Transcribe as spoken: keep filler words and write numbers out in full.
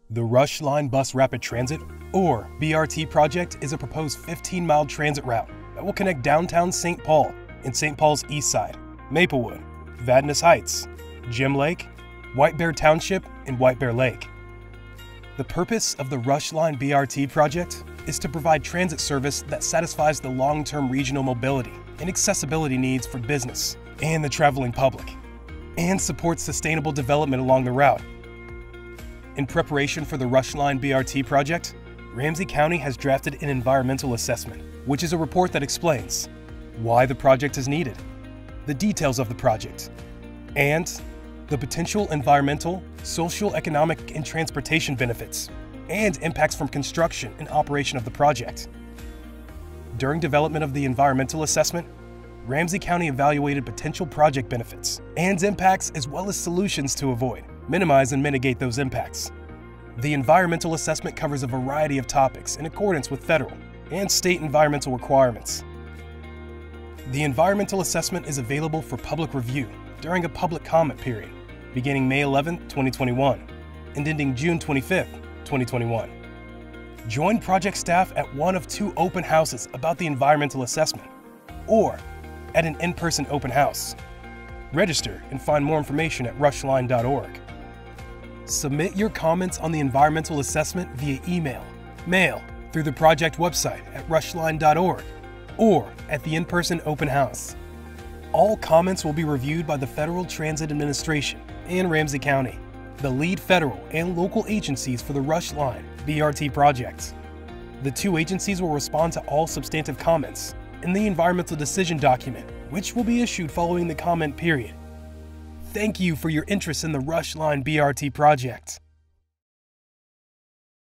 The Rush Line Bus Rapid Transit, or B R T project, is a proposed fifteen mile transit route that will connect downtown Saint Paul and Saint Paul's East Side, Maplewood, Vadnais Heights, Gem Lake, White Bear Township, and White Bear Lake. The purpose of the Rush Line B R T project is to provide transit service that satisfies the long-term regional mobility and accessibility needs for business and the traveling public, and supports sustainable development along the route. In preparation for the Rush Line B R T project, Ramsey County has drafted an environmental assessment, which is a report that explains why the project is needed, the details of the project, and the potential environmental, social, economic, and transportation benefits, and impacts from construction and operation of the project. During development of the environmental assessment, Ramsey County evaluated potential project benefits and impacts, as well as solutions to avoid, minimize, and mitigate those impacts. The environmental assessment covers a variety of topics in accordance with federal and state environmental requirements. The environmental assessment is available for public review during a public comment period beginning May eleventh, twenty twenty-one and ending June twenty-fifth, twenty twenty-one. Join project staff at one of two open houses about the environmental assessment, or at an in-person open house. Register and find more information at rushline dot org. Submit your comments on the environmental assessment via email, mail, through the project website at rushline dot org, or at the in-person open house. All comments will be reviewed by the Federal Transit Administration and Ramsey County, the lead federal and local agencies for the Rush Line B R T project. The two agencies will respond to all substantive comments in the environmental decision document, which will be issued following the comment period. Thank you for your interest in the Rush Line B R T project.